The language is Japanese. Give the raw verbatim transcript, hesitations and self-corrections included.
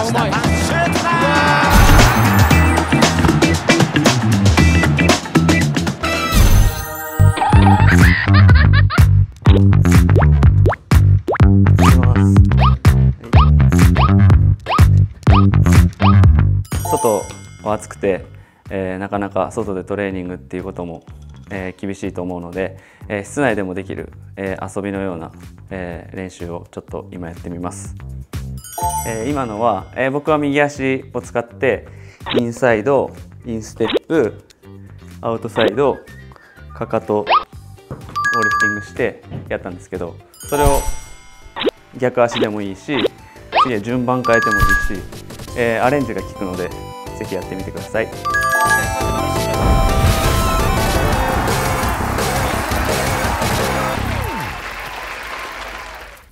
した。シュートだ外は暑くて、えー、なかなか外でトレーニングっていうことも、えー、厳しいと思うので、えー、室内でもできる、えー、遊びのような、えー、練習をちょっと今やってみます。えー、今のは、えー、僕は右足を使ってインサイド、インステップ、アウトサイド、かかとをリフティングしてやったんですけど、それを逆足でもいいし、次は順番変えてもいいし、えー、アレンジが効くのでぜひやってみてください。